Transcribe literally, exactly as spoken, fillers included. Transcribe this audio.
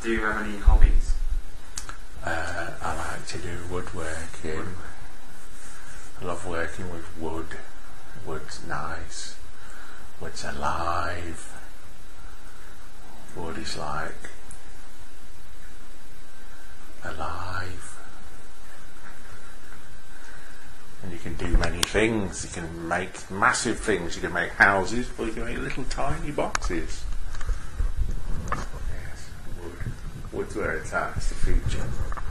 Do you have any hobbies? Uh, I like to do woodworking. Woodwork. I love working with wood. Wood's nice. Wood's alive. Wood is like alive. And you can do many things. You can make massive things. You can make houses, or you can make little tiny boxes. Yes, wood. Wood's where it's at. It's the future.